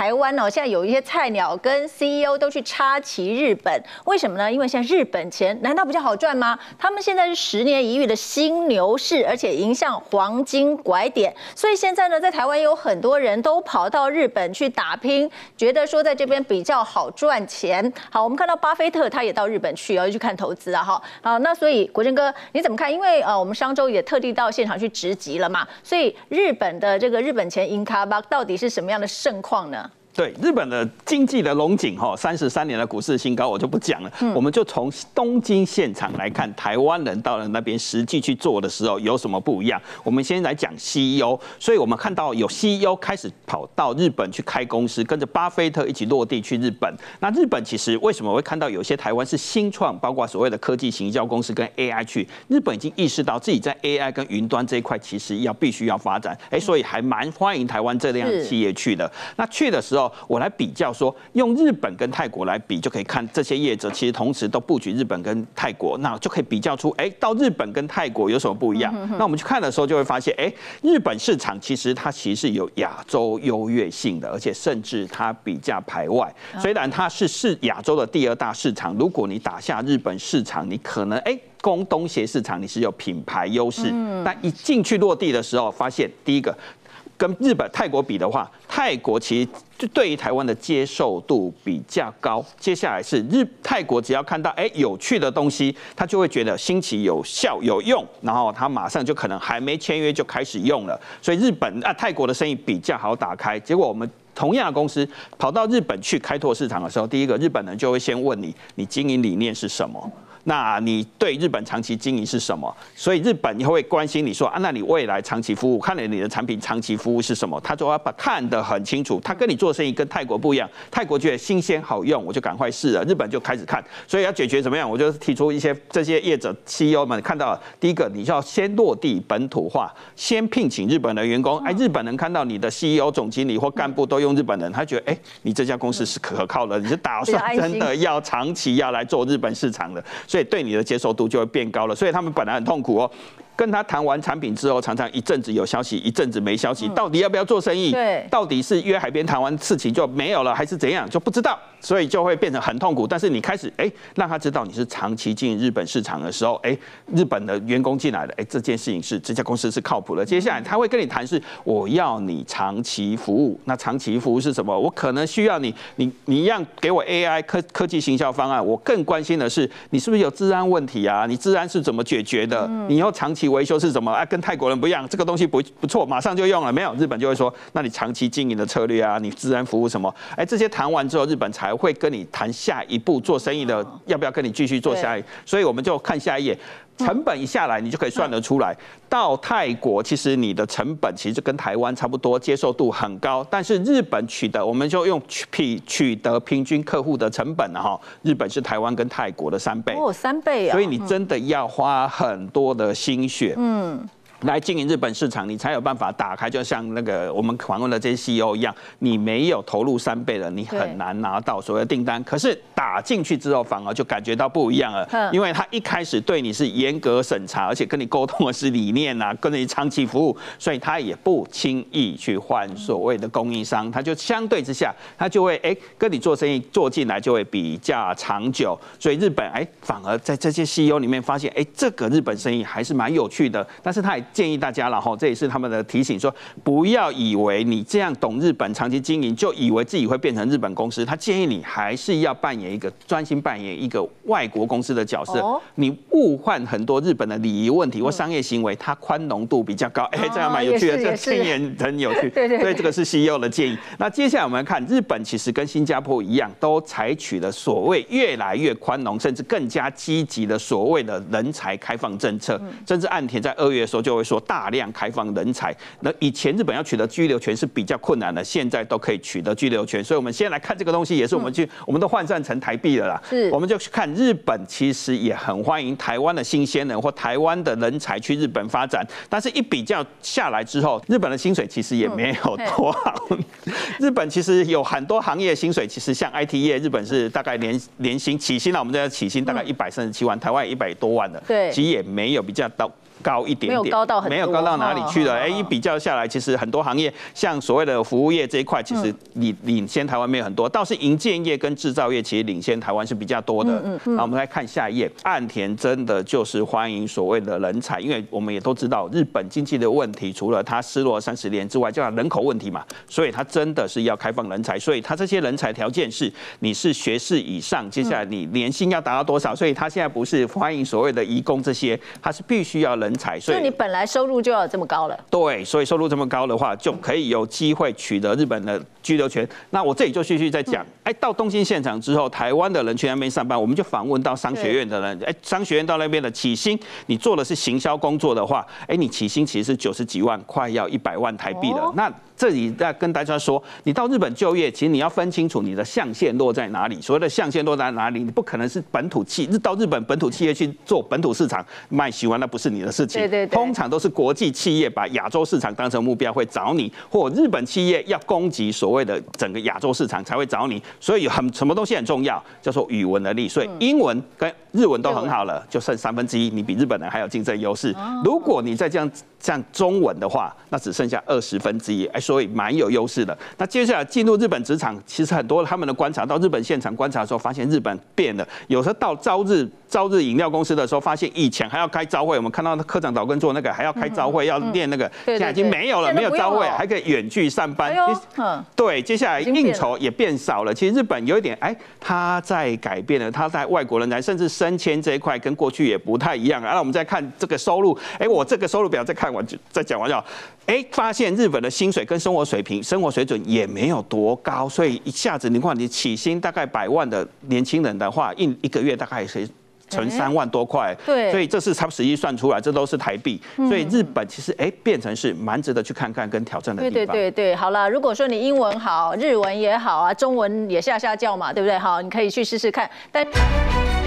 台湾哦，现在有一些菜鸟跟 CEO 都去插旗日本，为什么呢？因为现在日本钱难道比较好赚吗？他们现在是10年一遇的新牛市，而且迎向黄金拐点，所以现在呢，在台湾有很多人都跑到日本去打拼，觉得说在这边比较好赚钱。好，我们看到巴菲特他也到日本去，去看投资啊，哈，好，那所以国珍哥你怎么看？因为我们上周也特地到现场去直击了嘛，所以日本的这个日本钱银卡巴到底是什么样的盛况呢？ 对日本的经济的龙井，33年的股市新高，我就不讲了。我们就从东京现场来看，台湾人到了那边实际去做的时候有什么不一样。我们先来讲 CEO， 所以我们看到有 CEO 开始跑到日本去开公司，跟着巴菲特一起落地去日本。那日本其实为什么会看到有些台湾是新创，包括所谓的科技行销公司跟 AI 去？日本已经意识到自己在 AI 跟云端这一块其实必须要发展，所以还蛮欢迎台湾这样的企业去的。那去的时候，我来比较说，用日本跟泰国来比，就可以看这些业者其实同时都布局日本跟泰国，那就可以比较出，到日本跟泰国有什么不一样？那我们去看的时候就会发现，日本市场其实是有亚洲优越性的，而且甚至它比较排外。虽然它是亚洲的第2大市场，如果你打下日本市场，你可能攻东协市场你是有品牌优势，但一进去落地的时候，发现第一个。跟日本、泰国比的话，泰国其实就对于台湾的接受度比较高。接下来是泰国，只要看到有趣的东西，他就会觉得新奇、有效、有用，然后他马上就可能还没签约就开始用了。所以泰国的生意比较好打开。结果我们同样的公司跑到日本去开拓市场的时候，第一个日本人就会先问你经营理念是什么？那你对日本长期经营是什么？所以日本也会关心你说那你未来长期服务，看了你的产品长期服务是什么？他就要看得很清楚。他跟你做生意跟泰国不一样，泰国觉得新鲜好用，我就赶快试了。日本就开始看，所以要解决怎么样？我就提出这些业者 CEO 们看到了，第一个你就要先落地本土化，先聘请日本的员工。日本人看到你的 CEO 总经理或干部都用日本人，他觉得你这家公司是可靠的，你是打算真的要长期要来做日本市场的。所以对你的接受度就会变高了，所以他们本来很痛苦跟他谈完产品之后，常常一阵子有消息，一阵子没消息，到底要不要做生意？ 对，到底是约海边谈完事情就没有了，还是怎样就不知道，所以就会变成很痛苦。但是你开始让他知道你是长期经营日本市场的时候，日本的员工进来了，这件事情是这家公司是靠谱的。接下来他会跟你谈是我要你长期服务，那长期服务是什么？我可能需要你一样给我 AI 科技行销方案，我更关心的是你是不是有治安问题啊？你治安是怎么解决的？你要长期维修是什么？跟泰国人不一样，这个东西不错，马上就用了。没有，日本就会说，那你长期经营的策略啊，你治安服务什么？这些谈完之后，日本才会跟你谈下一步做生意的，要不要跟你继续做下一？所以我们就看下一页。成本一下来，你就可以算得出来。到泰国，其实你的成本其实跟台湾差不多，接受度很高。但是日本我们就用取得平均客户的成本日本是台湾跟泰国的3倍 ，3倍啊！ 所以你真的要花很多的心血，来经营日本市场，你才有办法打开。就像那个我们访问的这些 CEO 一样，你没有投入3倍了，你很难拿到所谓的订单。可是打进去之后，反而就感觉到不一样了，因为他一开始对你是严格审查，而且跟你沟通的是理念啊，跟你长期服务，所以他也不轻易去换所谓的供应商，他就相对之下，他就会跟你做生意做进来就会比较长久。所以日本反而在这些 CEO 里面发现，这个日本生意还是蛮有趣的，但是他也建议大家了这也是他们的提醒，说不要以为你这样懂日本长期经营，就以为自己会变成日本公司。他建议你还是要专心扮演一个外国公司的角色。你误换很多日本的礼仪问题或商业行为，它宽容度比较高。这样蛮有趣的，这建议很有趣。 对， 所以这个是 CEO 的建议。那接下来我们看日本，其实跟新加坡一样，都采取了所谓越来越宽容，甚至更加积极的所谓的人才开放政策。甚至岸田在2月的时候就会说大量开放人才。那以前日本要取得居留权是比较困难的，现在都可以取得居留权。所以我们先来看这个东西，也是我们都换算成台币了啦。我们就去看日本，其实也很欢迎台湾的新鲜人或台湾的人才去日本发展。但是一比较下来之后，日本的薪水其实也没有多好。日本其实有很多行业薪水，其实像 IT 业，日本是大概年薪起薪我们这起薪大概137万，台湾也100多万的，其实也没有比较高一点点， 没有高到很多， 没有高到哪里去了。一比较下来，其实很多行业，像所谓的服务业这一块，其实领先台湾没有很多，倒是营建业跟制造业其实领先台湾是比较多的。好，我们来看下一页，岸田真的就是欢迎所谓的人才，因为我们也都知道日本经济的问题，除了它失落30年之外，就人口问题嘛，所以它真的是要开放人才，所以它这些人才条件是你是学士以上，接下来你年薪要达到多少，所以它现在不是欢迎所谓的移工这些，它是必须要人才，所以你本来收入就要这么高了。 对，所以收入这么高的话，就可以有机会取得日本的居留权。那我这里就继续再讲，到东京现场之后，台湾的人去那边上班，我们就访问到商学院的人，商学院到那边的起薪，你做的是行销工作的话，你起薪其实是90几万，快要100万台币了。那这里在跟大家说，你到日本就业，其实你要分清楚你的象限落在哪里。所谓的象限落在哪里，你不可能是到日本本土企业去做本土市场卖喜欢，那不是你的事情。 对， 通常都是国际企业把亚洲市场当成目标会找你，或日本企业要攻击所谓的整个亚洲市场才会找你。所以什么东西很重要，叫做语文能力。所以英文跟日文都很好了，就剩1/3，你比日本人还有竞争优势。如果你再这样中文的话，那只剩下1/20，所以蛮有优势的。那接下来进入日本职场，其实很多他们的观察，到日本现场观察的时候，发现日本变了。有时候到朝日饮料公司的时候，发现以前还要开朝会，我们看到科长岛根做那个还要开朝会，要练那个，现在已经没有了，没有朝会，还可以远距上班。对，接下来应酬也变少了。其实日本有一点，他在改变了，他在外国人才甚至升迁这一块跟过去也不太一样。那我们再看这个收入，我这个收入表再看完再讲完就好。发现日本的薪水跟生活水准也没有多高，所以一下子你看你起薪大概100万的年轻人的话，一个月大概是存3万多块， 对， 所以这是他实际算出来，这都是台币，所以日本其实变成是蛮值得去看看跟挑战的地方。 对，好了，如果说你英文好，日文也好啊，中文也下叫嘛，对不对？好，你可以去试试看，但。